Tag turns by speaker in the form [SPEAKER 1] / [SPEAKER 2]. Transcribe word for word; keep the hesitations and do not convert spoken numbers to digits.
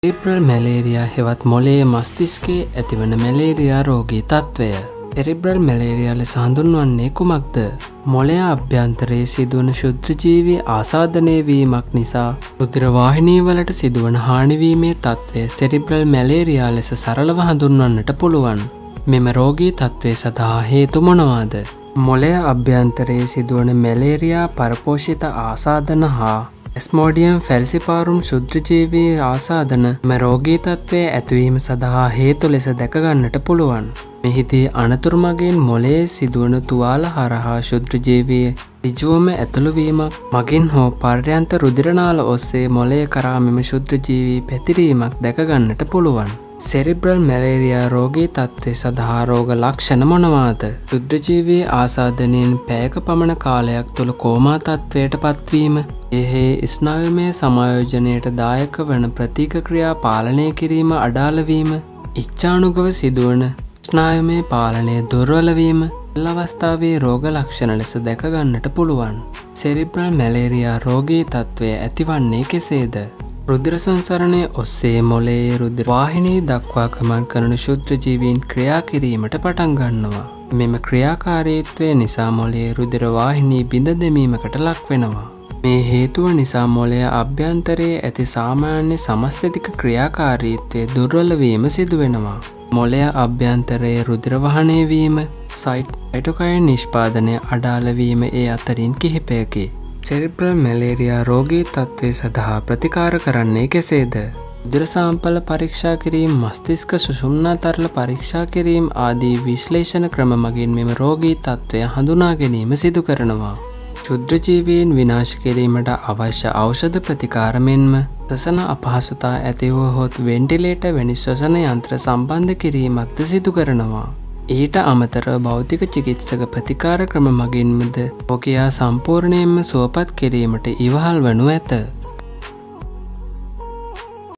[SPEAKER 1] සෙරිබ්‍රල් malaria හෙවත් මොළයේ මස්තිෂ්කයේ ඇතිවන malaria රෝගී තත්ත්වය. සෙරිබ්‍රල් මැලේරියා ලෙස හඳුන්වන්නේ කුමක්ද? මොළය අභ්‍යන්තරයේ සිදුවන ක්ෂුද්‍රජීවී ආසාදනය වීමක් නිසා රුධිර වාහිනී වලට සිදුවන හානිවීමේ තත්ත්වය සෙරිබ්‍රල් මැලේරියා ලෙස සරලව හඳුන්වන්නට පුළුවන්. මෙම රෝගී තත්ත්වය සඳහා හේතු මොනවාද? මොළය අභ්‍යන්තරයේ සිදුවන මැලේරියා පරපෝෂිත ආසාදන හා එස්මෝඩියම් ෆැල්සිපාරුම් ක්ෂුද්‍රජීවී ආසාදන මෙම රෝගී තත්ත්වය ඇතිවීම සඳහා හේතු ලෙස දැකගන්නට පුළුවන්. මෙහිදී අනතුරු මගින් මොළයේ සිදුවන තුවාල හරහා ක්ෂුද්‍රජීවී ඍජුවම ඇතුළුවීමක් මගින් හෝ පර්යන්ත රුධිරනාල ඔස්සේ මොළය කරා මෙම ක්ෂුද්‍රජීවී පැතිරීමක් දැකගන්නට පුළුවන්. සෙරිබ්‍රල් මැලේරියා රෝගී තත්ත්වය සඳහා රෝග ලක්ෂණ මොනවාද? ක්ෂුද්‍රජීවී ආසාදනයෙන් පැයක පමණ කාලයක් තුළ කෝමා තත්ත්වයට පත්වීම, එහි ස්නායුමය සමායෝජනයට දායක වන ප්‍රතික්‍රියා පාලනය කිරීම අඩාල වීම, ඉච්ඡානුගව සිදුවන ස්නායුමය පාලනය දුර්වල වීම එල් අවස්ථාවේ රෝග ලක්ෂණ ලෙස දැකගන්නට පුළුවන්. සෙරිබ්‍රල් මැලේරියා රෝගී තත්ත්වය ඇතිවන්නේ කෙසේද? රුධිර සංසරණය ඔස්සේ මොළයේ රුධිර වාහිනී දක්වා ගමන් කරන ක්ෂුද්‍රජීවීන් ක්‍රියා කිරීමට පටන් ගන්නවා. මෙම ක්‍රියාකාරීත්වය නිසා මොළයේ රුධිර වාහිනී බිඳ දැමීමකට ලක් වෙනවා. මේ හේතුව නිසා මොළය අභ්‍යන්තරයේ ඇති සාමාන්‍ය සමස්ථිතික ක්‍රියාකාරීත්වය දුර්වල වීම සිදු වෙනවා. මොළය අභ්‍යන්තරයේ රුධිර වහනය වීම, සයිටොකයින් නිෂ්පාදනය අඩාල වීම ඒ අතරින් කිහිපයකි. සෙරිබ්‍රල් මැලේරියා රෝගී තත්ත්වය සඳහා ප්‍රතිකාර කරන්නේ කෙසේද? රුධිර සාම්පල පරීක්ෂා කිරීම, මස්තිෂ්ක සුෂුම්නා තරල පරීක්ෂා කිරීම ආදී විශ්ලේෂණ ක්‍රම මගින් මෙම රෝගී තත්ත්වය හඳුනා ගැනීම සිදු කරනවා. ක්ෂුද්‍රජීවීන් විනාශ කිරීමට අවශ්‍ය ඖෂධ ප්‍රතිකාර මෙන්ම ශ්වසන අපහසුතා ඇතිවහොත් වෙන්ටිලේටර් වැනි ශ්වසන යන්ත්‍ර සම්බන්ධ කිරීමක්ද සිදු කරනවා. ඊට අමතරව භෞතික චිකිත්සක ප්‍රතිකාර ක්‍රම මගින්මද රෝගියා සම්පූර්ණයෙන්ම සුවපත් කිරීමට ඉවහල් වනු ඇත.